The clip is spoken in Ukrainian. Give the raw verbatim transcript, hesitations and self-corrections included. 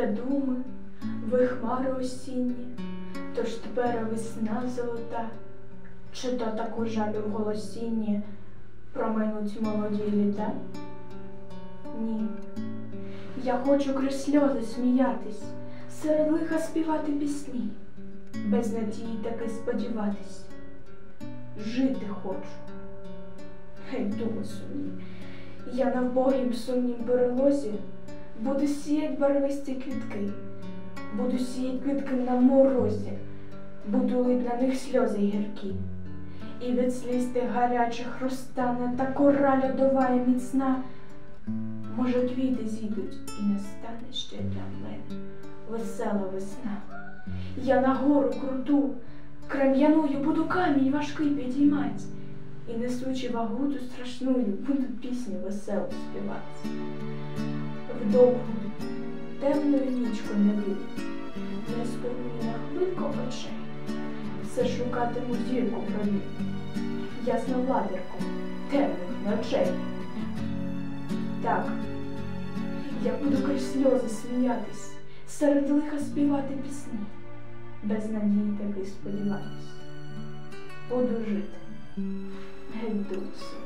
я думи, ви хмари осінні, тож тепер весна золота, чи то таку жалю в голосінні проминуть молоді літа? Ні, я хочу крізь сльози сміятись, серед лиха співати пісні, без надії таки сподіватись. Жити хочу. Гей, думи сумні, я на вбогім сумнім перелозі буду сіять барвисті квітки, буду сіять квітки на морозі, буду лить на них сльози гіркі. І від сліз тих гарячих розтане та кора льодова і міцна. Може, квіти зійдуть і не стане ще для мене весела весна. Я на гору круту, крем'яною буду камінь важкий підіймать, і, несучи вагу ту страшную, буду пісню веселу співать. В довгу, темною нічку не вийду, не спиню на хвильку очей, все шукатиму зірку провідну, ясновладирку темних ночей. Так, я буду крізь сльози сміятись, серед лиха співати пісні, без надії таки сподіватись. Буду жити, геть думи.